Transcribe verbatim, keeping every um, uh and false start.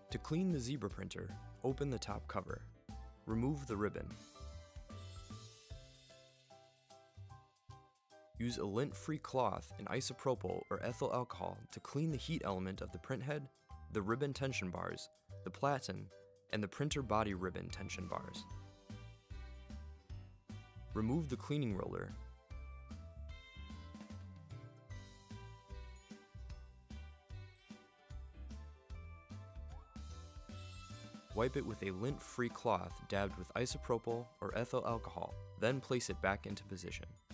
To clean the zebra printer, open the top cover. Remove the ribbon. Use a lint-free cloth and isopropyl or ethyl alcohol to clean the heat element of the printhead, the ribbon tension bars, the platen, and the printer body ribbon tension bars. Remove the cleaning roller. Wipe it with a lint-free cloth dabbed with isopropyl or ethyl alcohol, then place it back into position.